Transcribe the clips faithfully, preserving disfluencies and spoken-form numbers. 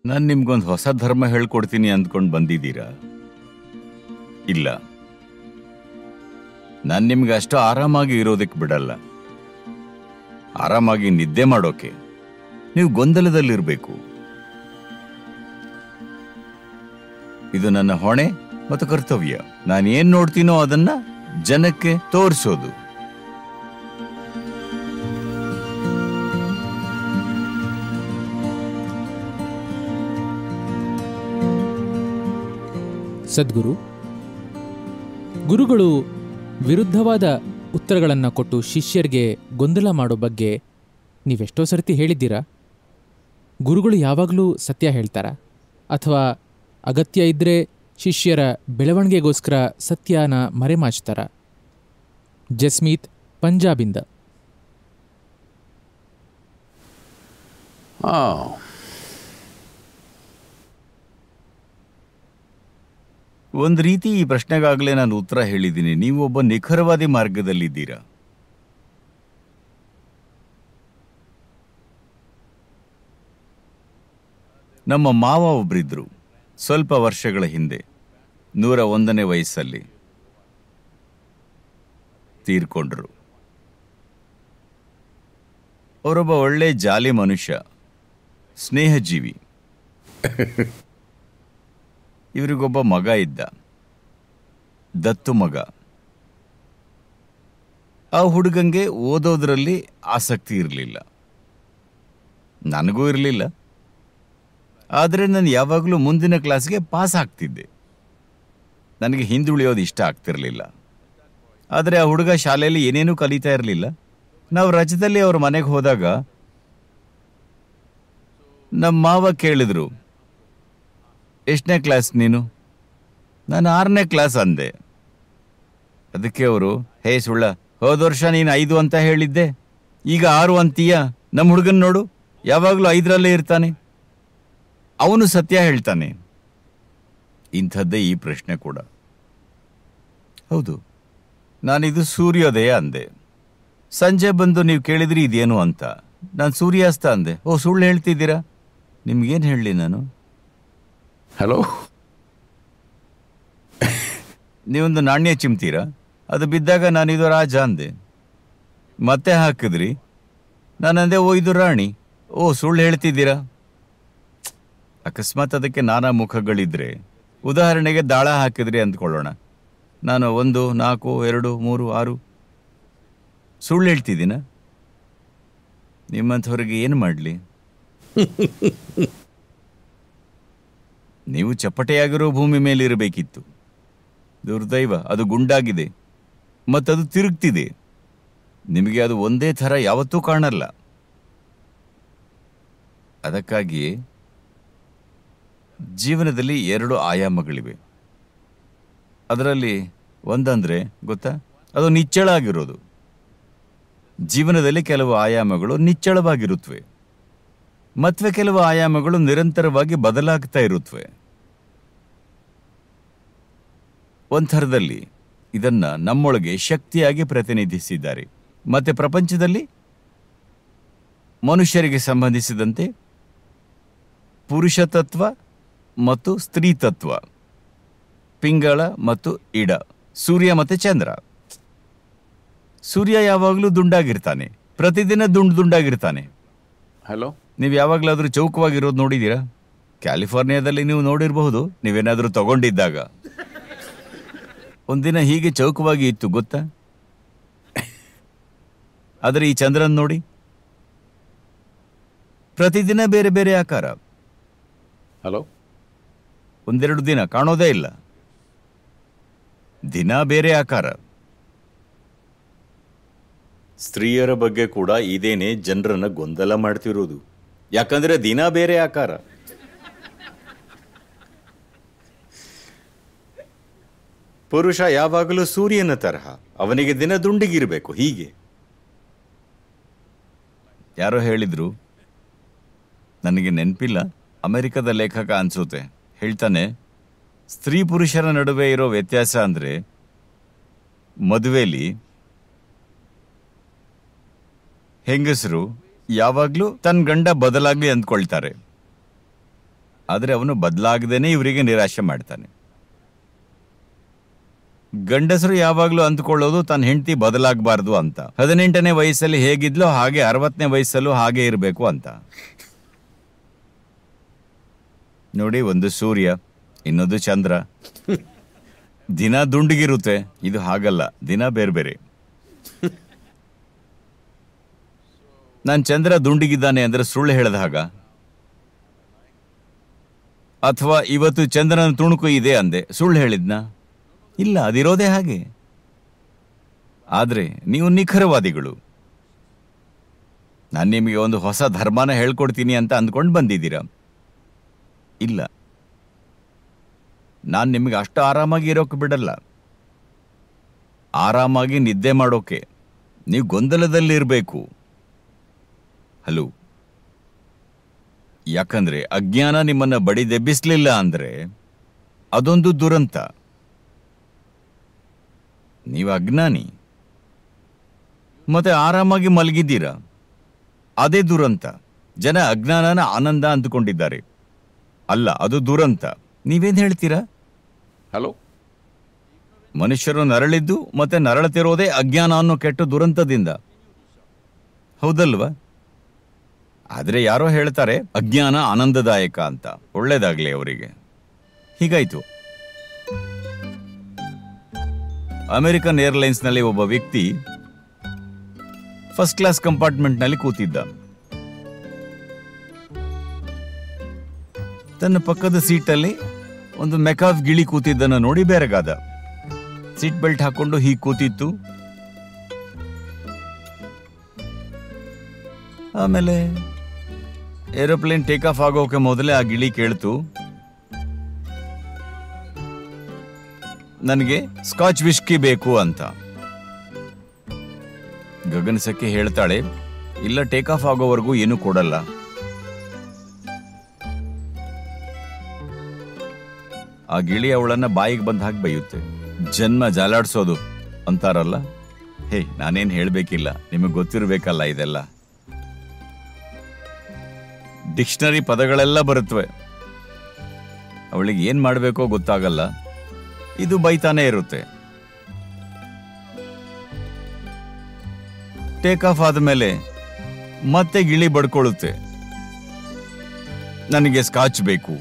ನಾನು ನಿಮ್ಗೊಂದು ಹೊಸ ಧರ್ಮ ಹೇಳ್ಕೊಡ್ತೀನಿ ಅಂದ್ಕೊಂಡು ಬಂದಿದ್ದೀರಾ? ಇಲ್ಲ, ನಾನು ನಿಮ್ಗೆ ಅಷ್ಟು ಆರಾಮಾಗಿ ಇರೋದಕ್ಕೆ ಬಿಡಲ್ಲ. ಆರಾಮಾಗಿ ನಿದ್ದೆ ಮಾಡೋಕೆ ನೀವು ಗೊಂದಲದಲ್ಲಿರಬೇಕು. ಇದು ನನ್ನ ಹೊಣೆ ಮತ್ತು ಕರ್ತವ್ಯ. ನಾನು ಏನ್ ನೋಡ್ತೀನೋ ಅದನ್ನ ಜನಕ್ಕೆ ತೋರಿಸೋದು. ಸದ್ಗುರು, ಗುರುಗಳು ವಿರುದ್ಧವಾದ ಉತ್ತರಗಳನ್ನು ಕೊಟ್ಟು ಶಿಷ್ಯರಿಗೆ ಗೊಂದಲ ಮಾಡೋ ಬಗ್ಗೆ ನೀವೆಷ್ಟೋ ಸರ್ತಿ ಹೇಳಿದ್ದೀರಾ? ಗುರುಗಳು ಯಾವಾಗಲೂ ಸತ್ಯ ಹೇಳ್ತಾರಾ, ಅಥವಾ ಅಗತ್ಯ ಇದ್ದರೆ ಶಿಷ್ಯರ ಬೆಳವಣಿಗೆಗೋಸ್ಕರ ಸತ್ಯನ ಮರೆಮಾಚ್ತಾರ? ಜಸ್ಮೀತ್, ಪಂಜಾಬಿಂದ. ಒಂದು ರೀತಿ ಈ ಪ್ರಶ್ನೆಗಾಗಲೇ ನಾನು ಉತ್ತರ ಹೇಳಿದ್ದೀನಿ. ನೀವು ಒಬ್ಬ ನಿಖರವಾದಿ ಮಾರ್ಗದಲ್ಲಿದ್ದೀರಾ. ನಮ್ಮ ಮಾವ ಒಬ್ರಿದ್ರು, ಸ್ವಲ್ಪ ವರ್ಷಗಳ ಹಿಂದೆ, ನೂರ ಒಂದನೇ ವಯಸ್ಸಲ್ಲಿ ತೀರ್ಕೊಂಡ್ರು. ಅವರೊಬ್ಬ ಒಳ್ಳೆ ಜಾಲಿ ಮನುಷ್ಯ, ಸ್ನೇಹಜೀವಿ. ಇವರಿಗೊಬ್ಬ ಮಗ ಇದ್ದ, ದತ್ತು ಮಗ. ಆ ಹುಡುಗಂಗೆ ಓದೋದ್ರಲ್ಲಿ ಆಸಕ್ತಿ ಇರಲಿಲ್ಲ, ನನಗೂ ಇರಲಿಲ್ಲ. ಆದರೆ ನಾನು ಯಾವಾಗಲೂ ಮುಂದಿನ ಕ್ಲಾಸ್ಗೆ ಪಾಸ್ ಆಗ್ತಿದ್ದೆ. ನನಗೆ ಹಿಂದುಳಿಯೋದು ಇಷ್ಟ ಆಗ್ತಿರಲಿಲ್ಲ. ಆದರೆ ಆ ಹುಡುಗ ಶಾಲೆಯಲ್ಲಿ ಏನೇನೂ ಕಲಿತಾ ಇರಲಿಲ್ಲ. ನಾವು ರಜದಲ್ಲಿ ಅವ್ರ ಮನೆಗೆ ಹೋದಾಗ ನಮ್ಮ ಮಾವ ಕೇಳಿದ್ರು, ಎಷ್ಟನೇ ಕ್ಲಾಸ್ ನೀನು? ನಾನು ಆರನೇ ಕ್ಲಾಸ್ ಅಂದೆ. ಅದಕ್ಕೆ ಅವರು, ಹೇ ಸುಳ್ಳ, ಹೋದ ವರ್ಷ ನೀನು ಐದು ಅಂತ ಹೇಳಿದ್ದೆ, ಈಗ ಆರು ಅಂತೀಯ? ನಮ್ಮ ಹುಡುಗನ್ ನೋಡು, ಯಾವಾಗಲೂ ಐದರಲ್ಲೇ ಇರ್ತಾನೆ, ಅವನು ಸತ್ಯ ಹೇಳ್ತಾನೆ. ಇಂಥದ್ದೇ ಈ ಪ್ರಶ್ನೆ ಕೂಡ. ಹೌದು, ನಾನಿದು ಸೂರ್ಯೋದಯ ಅಂದೆ. ಸಂಜೆ ಬಂದು ನೀವು ಕೇಳಿದ್ರಿ ಇದೇನು ಅಂತ. ನಾನು ಸೂರ್ಯಾಸ್ತ ಅಂದೆ. ಓ, ಸುಳ್ಳು ಹೇಳ್ತಿದ್ದೀರಾ? ನಿಮ್ಗೇನು ಹೇಳಲಿ ನಾನು? ಹಲೋ, ನೀವೊಂದು ನಾಣ್ಯ ಚಿಮ್ತೀರಾ? ಅದು ಬಿದ್ದಾಗ ನಾನಿದು ರಾಜ ಅಂದೆ. ಮತ್ತೆ ಹಾಕಿದ್ರಿ, ನಾನಂದೆ ಓ ಇದು ರಾಣಿ. ಓ, ಸುಳ್ಳು ಹೇಳ್ತಿದ್ದೀರಾ? ಅಕಸ್ಮಾತ್ ಅದಕ್ಕೆ ನಾನಾ ಮುಖಗಳಿದ್ರೆ, ಉದಾಹರಣೆಗೆ ದಾಳ ಹಾಕಿದ್ರಿ ಅಂದ್ಕೊಳ್ಳೋಣ. ನಾನು ಒಂದು, ನಾಲ್ಕು, ಎರಡು, ಮೂರು, ಆರು, ಸುಳ್ಳು ಹೇಳ್ತಿದ್ದೀನ? ನಿಮ್ಮಂಥವ್ರಿಗೆ ಏನು ಮಾಡಲಿ? ನೀವು ಚಪ್ಪಟೆಯಾಗಿರೋ ಭೂಮಿ ಮೇಲೆ ಇರಬೇಕಿತ್ತು. ದುರ್ದೈವ, ಅದು ಗುಂಡಾಗಿದೆ ಮತ್ತದು ತಿರುಗ್ತಿದೆ. ನಿಮಗೆ ಅದು ಒಂದೇ ಥರ ಯಾವತ್ತೂ ಕಾಣಲ್ಲ. ಅದಕ್ಕಾಗಿಯೇ ಜೀವನದಲ್ಲಿ ಎರಡು ಆಯಾಮಗಳಿವೆ. ಅದರಲ್ಲಿ ಒಂದಂದ್ರೆ ಗೊತ್ತಾ, ಅದು ನಿಚ್ಚಳ ಆಗಿರೋದು. ಜೀವನದಲ್ಲಿ ಕೆಲವು ಆಯಾಮಗಳು ನಿಚ್ಚಳವಾಗಿರುತ್ತವೆ, ಮತ್ತೆ ಕೆಲವು ಆಯಾಮಗಳು ನಿರಂತರವಾಗಿ ಬದಲಾಗ್ತಾ ಇರುತ್ತವೆ. ಒಂಥರದಲ್ಲಿ ಇದನ್ನ ನಮ್ಮೊಳಗೆ ಶಕ್ತಿಯಾಗಿ ಪ್ರತಿನಿಧಿಸಿದ್ದಾರೆ. ಮತ್ತೆ ಪ್ರಪಂಚದಲ್ಲಿ ಮನುಷ್ಯರಿಗೆ ಸಂಬಂಧಿಸಿದಂತೆ ಪುರುಷ ತತ್ವ ಮತ್ತು ಸ್ತ್ರೀ ತತ್ವ, ಪಿಂಗಳ ಮತ್ತು ಇಡ, ಸೂರ್ಯ ಮತ್ತು ಚಂದ್ರ. ಸೂರ್ಯ ಯಾವಾಗಲೂ ದುಂಡಾಗಿರ್ತಾನೆ, ಪ್ರತಿದಿನ ದುಂಡು ದುಂಡಾಗಿರ್ತಾನೆ. ಹಲೋ, ನೀವು ಯಾವಾಗಲಾದರೂ ಚೌಕವಾಗಿರೋದು ನೋಡಿದ್ದೀರಾ? ಕ್ಯಾಲಿಫೋರ್ನಿಯಾದಲ್ಲಿ ನೀವು ನೋಡಿರಬಹುದು, ನೀವೇನಾದರೂ ತಗೊಂಡಿದ್ದಾಗ. ಒಂದಿನ ಹೀಗೆ ಚೌಕವಾಗಿ ಇತ್ತು ಗೊತ್ತಾ? ಆದರೆ ಈ ಚಂದ್ರನ್ ನೋಡಿ, ಪ್ರತಿದಿನ ಬೇರೆ ಬೇರೆ ಆಕಾರ. ಹಲೋ, ಒಂದೆರಡು ದಿನ ಕಾಣೋದೇ ಇಲ್ಲ, ದಿನ ಬೇರೆ ಆಕಾರ. ಸ್ತ್ರೀಯರ ಬಗ್ಗೆ ಕೂಡ ಇದೇನೆ ಜನರನ್ನ ಗೊಂದಲ ಮಾಡ್ತಿರೋದು. ಯಾಕಂದ್ರೆ ದಿನ ಬೇರೆ ಆಕಾರ. ಪುರುಷ ಯಾವಾಗಲೂ ಸೂರ್ಯನ ತರಹ, ಅವನಿಗೆ ದಿನ ದುಂಡಿಗಿರ್ಬೇಕು. ಹೀಗೆ ಯಾರೋ ಹೇಳಿದ್ರು, ನನಗೆ ನೆನಪಿಲ್ಲ, ಅಮೆರಿಕದ ಲೇಖಕ ಅನ್ಸುತ್ತೆ, ಹೇಳ್ತಾನೆ, ಸ್ತ್ರೀ ಪುರುಷರ ನಡುವೆ ಇರೋ ವ್ಯತ್ಯಾಸ ಅಂದ್ರೆ ಮದುವೆಯಲ್ಲಿ ಹೆಂಗಸರು ಯಾವಾಗ್ಲೂ ತನ್ನ ಗಂಡ ಬದಲಾಗ್ಲಿ ಅಂದ್ಕೊಳ್ತಾರೆ, ಆದರೆ ಅವನು ಬದಲಾಗದೇನೆ ಇವರಿಗೆ ನಿರಾಶೆ ಮಾಡ್ತಾನೆ. ಗಂಡಸರು ಯಾವಾಗಲೂ ಅಂದ್ಕೊಳ್ಳೋದು ತನ್ನ ಹೆಂಡತಿ ಬದಲಾಗಬಾರ್ದು ಅಂತ. ಹದಿನೆಂಟನೇ ವಯಸ್ಸಲ್ಲಿ ಹೇಗಿದ್ಲೋ ಹಾಗೆ ಅರವತ್ತನೇ ವಯಸ್ಸಲ್ಲೂ ಹಾಗೆ ಇರಬೇಕು ಅಂತ. ನೋಡಿ, ಒಂದು ಸೂರ್ಯ, ಇನ್ನೊಂದು ಚಂದ್ರ. ದಿನ ದುಂಡಗಿರುತ್ತೆ, ಇದು ಹಾಗಲ್ಲ, ದಿನ ಬೇರೆ ಬೇರೆ. ನಾನು ಚಂದ್ರ ದುಂಡಿಗಿದ್ದಾನೆ ಅಂದ್ರೆ ಸುಳ್ಳು ಹೇಳ್ದ ಹಾಗ? ಅಥವಾ ಇವತ್ತು ಚಂದ್ರನ ತುಣುಕು ಇದೆ ಅಂದೆ, ಸುಳ್ಳು ಹೇಳಿದ್ನಾ? ಇಲ್ಲ, ಅದಿರೋದೇ ಹಾಗೆ. ಆದ್ರೆ ನೀವು ನಿಖರವಾದಿಗಳು. ನಾನು ನಿಮಗೆ ಒಂದು ಹೊಸ ಧರ್ಮನ ಹೇಳ್ಕೊಡ್ತೀನಿ ಅಂತ ಅಂದ್ಕೊಂಡು ಬಂದಿದ್ದೀರಾ. ಇಲ್ಲ, ನಾನು ನಿಮಗೆ ಅಷ್ಟು ಆರಾಮಾಗಿ ಇರೋಕೆ ಬಿಡಲ್ಲ. ಆರಾಮಾಗಿ ನಿದ್ದೆ ಮಾಡೋಕೆ ನೀವು ಗೊಂದಲದಲ್ಲಿರಬೇಕು. ಹಲೋ, ಯಾಕಂದ್ರೆ ಅಜ್ಞಾನ ನಿಮ್ಮನ್ನ ಬಡಿದೆಬ್ಬಿಸ್ಲಿಲ್ಲ ಅಂದ್ರೆ ಅದೊಂದು ದುರಂತ. ನೀವು ಅಜ್ಞಾನಿ ಮತ್ತೆ ಆರಾಮಾಗಿ ಮಲಗಿದ್ದೀರಾ, ಅದೇ ದುರಂತ. ಜನ ಅಜ್ಞಾನನ ಆನಂದ ಅಂದುಕೊಂಡಿದ್ದಾರೆ. ಅಲ್ಲ, ಅದು ದುರಂತ. ನೀವೇನ್ ಹೇಳ್ತೀರಾ? ಹಲೋ, ಮನುಷ್ಯರು ನರಳಿದ್ದು ಮತ್ತೆ ನರಳತಿರೋದೇ ಅಜ್ಞಾನ ಅನ್ನೋ ಕೆಟ್ಟ ದುರಂತದಿಂದ, ಹೌದಲ್ವಾ? ಆದ್ರೆ ಯಾರೋ ಹೇಳ್ತಾರೆ ಅಜ್ಞಾನ ಆನಂದದಾಯಕ ಅಂತ. ಒಳ್ಳೇದಾಗ್ಲಿ ಅವರಿಗೆ. ಹೀಗಾಯ್ತು. ಅಮೆರಿಕನ್ ಏರ್ಲೈನ್ಸ್ನಲ್ಲಿ ಒಬ್ಬ ವ್ಯಕ್ತಿ ಫಸ್ಟ್ ಕ್ಲಾಸ್ ಕಂಪಾರ್ಟ್ಮೆಂಟ್ನಲ್ಲಿ ಕೂತಿದ್ದ. ತನ್ನ ಪಕ್ಕದ ಸೀಟಲ್ಲಿ ಒಂದು ಮೆಕಾಫ್ ಗಿಳಿ ಕೂತಿದ್ದನ್ನು ನೋಡಿ ಬೆರಗಾದ. ಸೀಟ್ ಬೆಲ್ಟ್ ಹಾಕೊಂಡು ಹೀಗೆ ಕೂತಿತ್ತು. ಆಮೇಲೆ ಏರೋಪ್ಲೇನ್ ಟೇಕ್ ಆಫ್ ಆಗೋಕೆ ಮೊದಲೇ ಆ ಗಿಳಿ ಕೇಳ್ತು, ನನಗೆ ಸ್ಕಾಚ್ ವಿಸ್ಕಿ ಬೇಕು ಅಂತ. ಗಗನಸಕ್ಕೆ ಹೇಳ್ತಾಳೆ, ಇಲ್ಲ, ಟೇಕ್ ಆಫ್ ಆಗೋವರೆಗೂ ಏನು ಕೊಡಲ್ಲ. ಆ ಗಿಳಿ ಅವಳನ್ನ ಬಾಯಿಗೆ ಬಂದ ಹಾಗೆ ಬೈಯುತ್ತೆ. ಜನ್ಮ ಜಾಲಾಡ್ಸೋದು ಅಂತಾರಲ್ಲ. ಹೇ, ನಾನೇನ್ ಹೇಳ್ಬೇಕಿಲ್ಲ, ನಿಮಗೆ ಗೊತ್ತಿರ್ಬೇಕಲ್ಲ ಇದೆಲ್ಲ. ಡಿಕ್ಷನರಿ ಪದಗಳೆಲ್ಲ ಬರುತ್ತವೆ. ಅವಳಿಗೆ ಏನ್ ಮಾಡಬೇಕೋ ಗೊತ್ತಾಗಲ್ಲ. ಇದು ಬೈತಾನೆ ಇರುತ್ತೆ. ಟೇಕ್ ಆಫ್ ಆದ್ಮೇಲೆ ಮತ್ತೆ ಗಿಳಿ ಬಡ್ಕೊಳ್ಳುತ್ತೆ, ನನಗೆ ಸ್ಕಾಚ್ ಬೇಕು.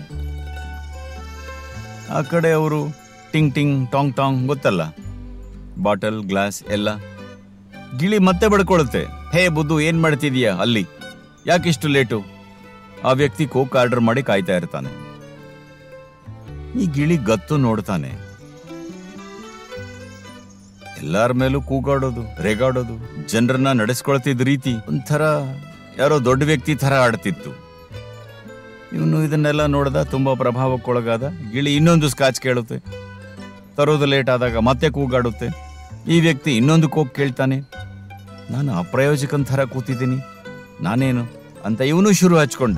ಆ ಕಡೆ ಅವರು ಟಿಂಗ್ ಟಿಂಗ್ ಟಾಂಗ್ ಟಾಂಗ್, ಗೊತ್ತಲ್ಲ, ಬಾಟಲ್ ಗ್ಲಾಸ್ ಎಲ್ಲ. ಗಿಳಿ ಮತ್ತೆ ಬಡ್ಕೊಳ್ಳುತ್ತೆ, ಹೇ ಬುದ್ದು, ಏನ್ ಮಾಡ್ತಿದೀಯಾ ಅಲ್ಲಿ, ಯಾಕಿಷ್ಟು ಲೇಟು? ಆ ವ್ಯಕ್ತಿ ಕೋಕ್ ಆರ್ಡರ್ ಮಾಡಿ ಕಾಯ್ತಾ ಇರ್ತಾನೆ. ಈ ಗಿಳಿ ಗತ್ತು ನೋಡ್ತಾನೆ. ಎಲ್ಲಾರ ಮೇಲೂ ಕೂಗಾಡೋದು, ರೇಗಾಡೋದು, ಜನರನ್ನ ನಡೆಸ್ಕೊಳ್ತಿದ್ದ ರೀತಿ ಒಂಥರ ಯಾರೋ ದೊಡ್ಡ ವ್ಯಕ್ತಿ ತರ ಆಡ್ತಿತ್ತು. ಇವನು ಇದನ್ನೆಲ್ಲ ನೋಡ್ದ, ತುಂಬಾ ಪ್ರಭಾವಕ್ಕೊಳಗಾದ. ಗಿಳಿ ಇನ್ನೊಂದು ಸ್ಕಾಚ್ ಕೇಳುತ್ತೆ, ತರೋದು ಲೇಟ್ ಆದಾಗ ಮತ್ತೆ ಕೂಗಾಡುತ್ತೆ. ಈ ವ್ಯಕ್ತಿ ಇನ್ನೊಂದು ಕೋಕ್ ಕೇಳ್ತಾನೆ. ನಾನು ಅಪ್ರಯೋಜಕನ್ ಥರ ಕೂತಿದ್ದೀನಿ, ನಾನೇನು ಅಂತ ಇವನು ಶುರು ಹಚ್ಕೊಂಡ.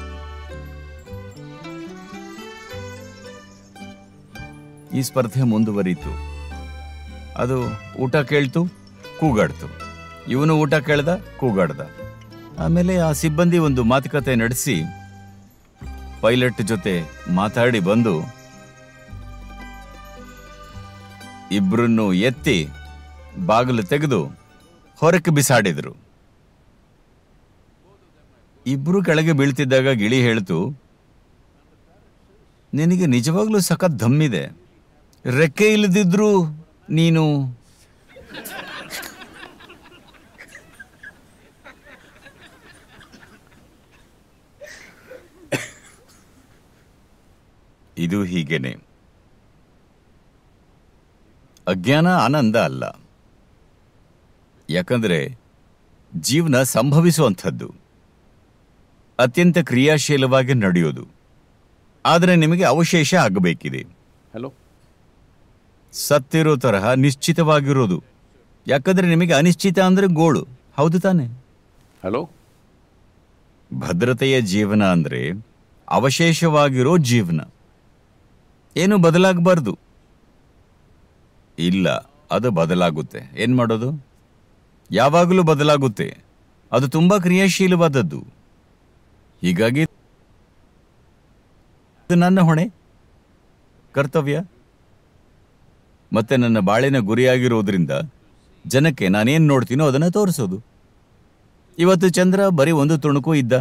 ಈ ಸ್ಪರ್ಧೆ ಮುಂದುವರಿತು. ಅದು ಊಟ ಕೇಳ್ತು, ಕೂಗಾಡ್ತು. ಇವನು ಊಟ ಕೇಳ್ದ, ಕೂಗಾಡ್ದ. ಆಮೇಲೆ ಆ ಸಿಬ್ಬಂದಿ ಒಂದು ಮಾತುಕತೆ ನಡೆಸಿ ಪೈಲಟ್ ಜೊತೆ ಮಾತಾಡಿ ಬಂದು ಇಬ್ರನ್ನು ಎತ್ತಿ ಬಾಗಿಲು ತೆಗೆದು ಹೊರಕ್ಕೆ ಬಿಸಾಡಿದ್ರು. ಇಬ್ರು ಕೆಳಗೆ ಬೀಳ್ತಿದ್ದಾಗ ಗಿಳಿ ಹೇಳ್ತು, ನಿನಗೆ ನಿಜವಾಗ್ಲೂ ಸಖತ್ ದಮ್ಮಿದೆ, ರೆಕ್ಕೆ ಇಲ್ಲದಿದ್ರು ನೀನು ಇದು ಹೀಗೇನೆ. ಅಜ್ಞಾನ ಆನಂದ ಅಲ್ಲ. ಯಾಕಂದ್ರೆ ಜೀವನ ಸಂಭವಿಸುವಂಥದ್ದು, ಅತ್ಯಂತ ಕ್ರಿಯಾಶೀಲವಾಗಿ ನಡೆಯೋದು. ಆದರೆ ನಿಮಗೆ ಅವಶೇಷ ಆಗಬೇಕಿದೆ. ಹಲೋ, ಸತ್ತಿರೋ ತರಹ ನಿಶ್ಚಿತವಾಗಿರೋದು. ಯಾಕಂದ್ರೆ ನಿಮಗೆ ಅನಿಶ್ಚಿತ ಅಂದ್ರೆ ಗೋಳು, ಹೌದು ತಾನೆ? ಹಲೋ, ಭದ್ರತೆಯ ಜೀವನ ಅಂದ್ರೆ ಅವಶೇಷವಾಗಿರೋ ಜೀವನ. ಏನು ಬದಲಾಗಬಾರ್ದು. ಇಲ್ಲ, ಅದು ಬದಲಾಗುತ್ತೆ. ಏನ್ ಮಾಡೋದು? ಯಾವಾಗಲೂ ಬದಲಾಗುತ್ತೆ. ಅದು ತುಂಬಾ ಕ್ರಿಯಾಶೀಲವಾದದ್ದು. ಹೀಗಾಗಿ ಇದು ನನ್ನ ಹೊಣೆ, ಕರ್ತವ್ಯ, ಮತ್ತೆ ನನ್ನ ಬಾಳಿನ ಗುರಿಯಾಗಿರೋದ್ರಿಂದ ಜನಕ್ಕೆ ನಾನೇನು ನೋಡ್ತೀನೋ ಅದನ್ನು ತೋರಿಸೋದು. ಇವತ್ತು ಚಂದ್ರ ಬರೀ ಒಂದು ತುಣುಕು ಇದ್ದ,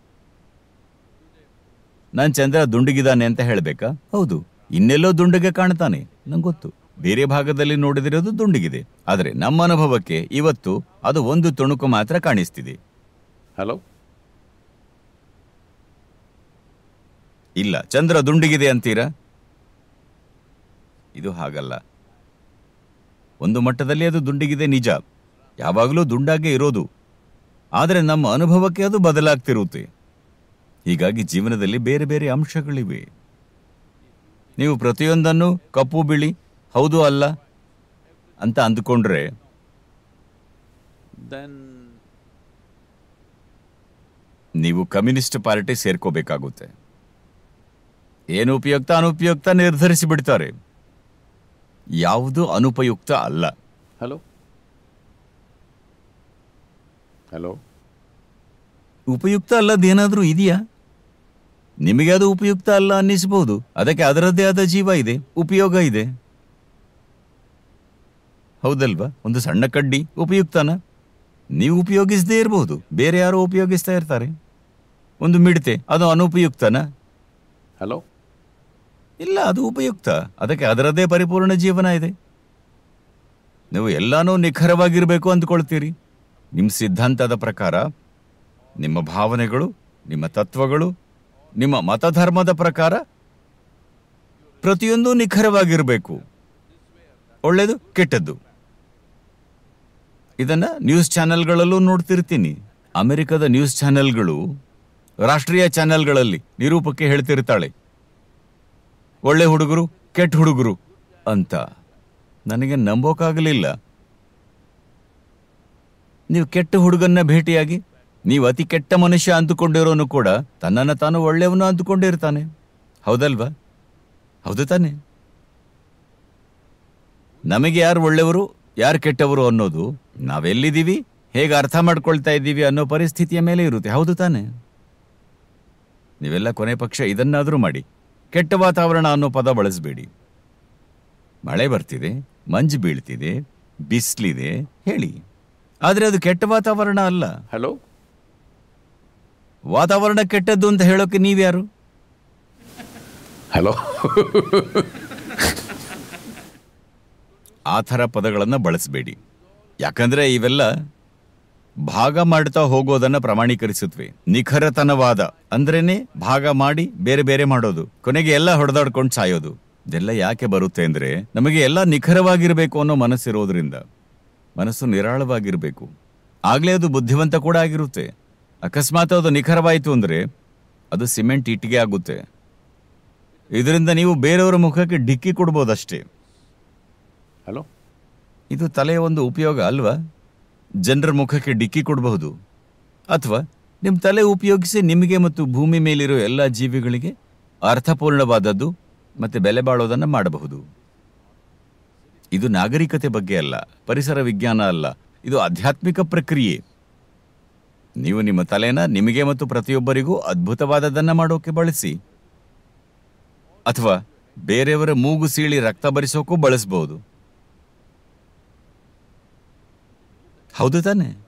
ನಾನು ಚಂದ್ರ ದುಂಡಗಿದ್ದಾನೆ ಅಂತ ಹೇಳಬೇಕಾ? ಹೌದು, ಇನ್ನೆಲ್ಲೋ ದುಂಡಗೆ ಕಾಣ್ತಾನೆ, ನಂಗೆ ಗೊತ್ತು. ಬೇರೆ ಭಾಗದಲ್ಲಿ ನೋಡಿದಿರೋದು ದುಂಡಗಿದೆ, ಆದರೆ ನಮ್ಮ ಅನುಭವಕ್ಕೆ ಇವತ್ತು ಅದು ಒಂದು ತುಣುಕು ಮಾತ್ರ ಕಾಣಿಸ್ತಿದೆ. ಹಲೋ, ಇಲ್ಲ, ಚಂದ್ರ ದುಂಡಗಿದೆ ಅಂತೀರಾ? ಇದು ಹಾಗಲ್ಲ. ಒಂದು ಮಟ್ಟದಲ್ಲಿ ಅದು ದುಂಡಗಿದೆ ನಿಜ, ಯಾವಾಗಲೂ ದುಂಡಾಗೆ ಇರೋದು, ಆದರೆ ನಮ್ಮ ಅನುಭವಕ್ಕೆ ಅದು ಬದಲಾಗ್ತಿರುತ್ತೆ. ಹೀಗಾಗಿ ಜೀವನದಲ್ಲಿ ಬೇರೆ ಬೇರೆ ಅಂಶಗಳಿವೆ. ನೀವು ಪ್ರತಿಯೊಂದನ್ನು ಕಪ್ಪು ಬಿಳಿ, ಹೌದು ಅಲ್ಲ ಅಂತ ಅಂದುಕೊಂಡ್ರೆ ದೆನ್ ನೀವು ಕಮ್ಯುನಿಸ್ಟ್ ಪಾರ್ಟಿ ಸೇರ್ಕೋಬೇಕಾಗುತ್ತೆ. ಏನು ಉಪಯುಕ್ತ ಅನುಪಯುಕ್ತ ನಿರ್ಧರಿಸಿ ಬಿಡ್ತಾರೆ. ಯಾವುದು ಅನುಪಯುಕ್ತ ಅಲ್ಲ. ಹಲೋ ಹಲೋ ಉಪಯುಕ್ತ ಅಲ್ಲದೇನಾದ್ರೂ ಇದೆಯಾ? ನಿಮಗೆ ಅದು ಉಪಯುಕ್ತ ಅಲ್ಲ ಅನ್ನಿಸಬಹುದು, ಅದಕ್ಕೆ ಅದರದ್ದೇ ಆದ ಜೀವ ಇದೆ, ಉಪಯೋಗ ಇದೆ, ಹೌದಲ್ವಾ? ಒಂದು ಸಣ್ಣ ಕಡ್ಡಿ ಉಪಯುಕ್ತನ? ನೀವು ಉಪಯೋಗಿಸದೇ ಇರಬಹುದು, ಬೇರೆ ಯಾರೋ ಉಪಯೋಗಿಸ್ತಾ ಇರ್ತಾರೆ. ಒಂದು ಮಿಡತೆ, ಅದು ಅನುಪಯುಕ್ತನ? ಹಲೋ ಇಲ್ಲ, ಅದು ಉಪಯುಕ್ತ, ಅದಕ್ಕೆ ಅದರದ್ದೇ ಪರಿಪೂರ್ಣ ಜೀವನ ಇದೆ. ನೀವು ಎಲ್ಲಾನು ನಿಖರವಾಗಿರಬೇಕು ಅಂದ್ಕೊಳ್ತೀರಿ. ನಿಮ್ಮ ಸಿದ್ಧಾಂತದ ಪ್ರಕಾರ, ನಿಮ್ಮ ಭಾವನೆಗಳು, ನಿಮ್ಮ ತತ್ವಗಳು, ನಿಮ್ಮ ಮತಧರ್ಮದ ಪ್ರಕಾರ ಪ್ರತಿಯೊಂದು ನಿಖರವಾಗಿರಬೇಕು. ಒಳ್ಳೆಯದು, ಕೆಟ್ಟದ್ದು. ಇದನ್ನ ನ್ಯೂಸ್ ಚಾನೆಲ್ಗಳಲ್ಲೂ ನೋಡ್ತಿರ್ತೀನಿ. ಅಮೆರಿಕದ ನ್ಯೂಸ್ ಚಾನೆಲ್ಗಳು ರಾಷ್ಟ್ರೀಯ ಚಾನೆಲ್ಗಳಲ್ಲಿ ನಿರೂಪಕ್ಕೆ ಹೇಳ್ತಿರ್ತಾಳೆ, ಒಳ್ಳೆ ಹುಡುಗರು, ಕೆಟ್ಟ ಹುಡುಗರು ಅಂತ. ನನಗೆ ನಂಬೋಕಾಗಲಿಲ್ಲ. ನೀವು ಕೆಟ್ಟ ಹುಡುಗನ್ನ ಭೇಟಿಯಾಗಿ, ನೀವು ಅತಿ ಕೆಟ್ಟ ಮನುಷ್ಯ ಅಂದುಕೊಂಡಿರೋನು ಕೂಡ ತನ್ನನ್ನು ತಾನು ಒಳ್ಳೆಯವನು ಅಂದುಕೊಂಡಿರ್ತಾನೆ, ಹೌದಲ್ವಾ? ಹೌದು ತಾನೆ? ನಮಗೆ ಯಾರು ಒಳ್ಳೆಯವರು, ಯಾರು ಕೆಟ್ಟವರು ಅನ್ನೋದು ನಾವೆಲ್ಲಿದ್ದೀವಿ, ಹೇಗೆ ಅರ್ಥ ಮಾಡ್ಕೊಳ್ತಾ ಇದ್ದೀವಿ ಅನ್ನೋ ಪರಿಸ್ಥಿತಿಯ ಮೇಲೆ ಇರುತ್ತೆ, ಹೌದು ತಾನೆ? ನೀವೆಲ್ಲ ಕೊನೆ ಪಕ್ಷ ಇದನ್ನಾದರೂ ಮಾಡಿ, ಕೆಟ್ಟ ವಾತಾವರಣ ಅನ್ನೋ ಪದ ಬಳಸಬೇಡಿ. ಮಳೆ ಬರ್ತಿದೆ, ಮಂಜು ಬೀಳ್ತಿದೆ, ಬಿಸಿಲಿದೆ ಹೇಳಿ, ಆದರೆ ಅದು ಕೆಟ್ಟ ವಾತಾವರಣ ಅಲ್ಲ. ಹಲೋ ವಾತಾವರಣ ಕೆಟ್ಟದ್ದು ಅಂತ ಹೇಳೋಕೆ ನೀವ್ಯಾರು? ಹಲೋ ಆ ಥರ ಪದಗಳನ್ನು ಬಳಸಬೇಡಿ, ಯಾಕಂದ್ರೆ ಇವೆಲ್ಲ ಭಾಗ ಮಾಡ್ತಾ ಹೋಗೋದನ್ನ ಪ್ರಮಾಣೀಕರಿಸುತ್ತವೆ. ನಿಖರತನವಾದ ಅಂದ್ರೇನೆ ಭಾಗ ಮಾಡಿ ಬೇರೆ ಬೇರೆ ಮಾಡೋದು, ಕೊನೆಗೆ ಎಲ್ಲ ಹೊಡೆದಾಡ್ಕೊಂಡು ಸಾಯೋದು. ಇದೆಲ್ಲ ಯಾಕೆ ಬರುತ್ತೆ ಅಂದ್ರೆ, ನಮಗೆ ಎಲ್ಲ ನಿಖರವಾಗಿರ್ಬೇಕು ಅನ್ನೋ ಮನಸ್ಸಿರೋದ್ರಿಂದ. ಮನಸ್ಸು ನಿರಾಳವಾಗಿರ್ಬೇಕು, ಆಗ್ಲೇ ಅದು ಬುದ್ಧಿವಂತ ಕೂಡ ಆಗಿರುತ್ತೆ. ಅಕಸ್ಮಾತ್ ಅದು ನಿಖರವಾಯಿತು ಅಂದ್ರೆ ಅದು ಸಿಮೆಂಟ್ ಇಟ್ಟಿಗೆ ಆಗುತ್ತೆ. ಇದರಿಂದ ನೀವು ಬೇರೆಯವರ ಮುಖಕ್ಕೆ ಡಿಕ್ಕಿ ಕೊಡ್ಬೋದಷ್ಟೇ. ಹಲೋ ಇದು ತಲೆಯ ಒಂದು ಉಪಯೋಗ ಅಲ್ವಾ? ಜನರ ಮುಖಕ್ಕೆ ಡಿಕ್ಕಿ ಕೊಡಬಹುದು, ಅಥವಾ ನಿಮ್ಮ ತಲೆ ಉಪಯೋಗಿಸಿ ನಿಮಗೆ ಮತ್ತು ಭೂಮಿ ಮೇಲಿರೋ ಎಲ್ಲ ಜೀವಿಗಳಿಗೆ ಅರ್ಥಪೂರ್ಣವಾದದ್ದು ಮತ್ತೆ ಬೆಲೆ ಬಾಳೋದನ್ನು ಮಾಡಬಹುದು. ಇದು ನಾಗರಿಕತೆ ಬಗ್ಗೆ ಅಲ್ಲ, ಪರಿಸರ ವಿಜ್ಞಾನ ಅಲ್ಲ, ಇದು ಆಧ್ಯಾತ್ಮಿಕ ಪ್ರಕ್ರಿಯೆ. ನೀವು ನಿಮ್ಮ ತಲೆನ ನಿಮಗೆ ಮತ್ತು ಪ್ರತಿಯೊಬ್ಬರಿಗೂ ಅದ್ಭುತವಾದದನ್ನ ಮಾಡೋಕೆ ಬಳಸಿ, ಅಥವಾ ಬೇರೆಯವರ ಮೂಗು ಸೀಳಿ ರಕ್ತ ಬರಿಸೋಕ್ಕೂ ಬಳಸಬಹುದು, ಹೌದು ತಾನೆ?